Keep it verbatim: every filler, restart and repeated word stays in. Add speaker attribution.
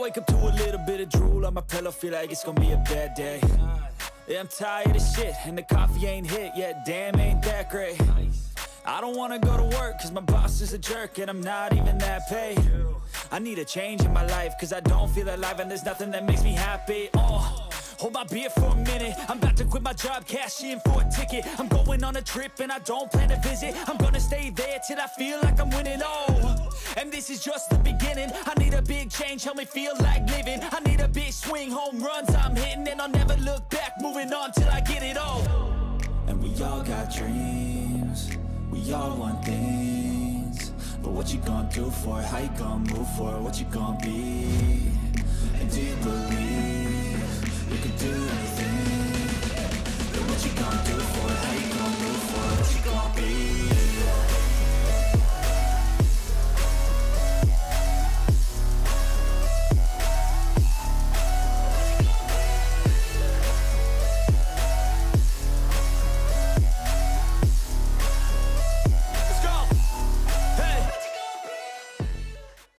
Speaker 1: wake up to a little bit of drool on my pillow, feel like it's gonna be a bad day. Yeah, I'm tired of shit, and the coffee ain't hit yet, damn, ain't that great. I don't wanna go to work, cause my boss is a jerk, and I'm not even that paid. I need a change in my life, cause I don't feel alive, and there's nothing that makes me happy. Oh, hold my beer for a minute, I'm about to quit my job, cash in for a ticket. I'm going on a trip, and I don't plan to visit. I'm gonna stay there till I feel like I'm winning, oh. And this is just the beginning. I need a big change, help me feel like living. I need a big swing, home runs I'm hitting, and I'll never look back, moving on till I get it all. And we all got dreams, we all want things, but what you gonna do for it? How you gonna move for it? What you gonna be? And do you believe you can do anything?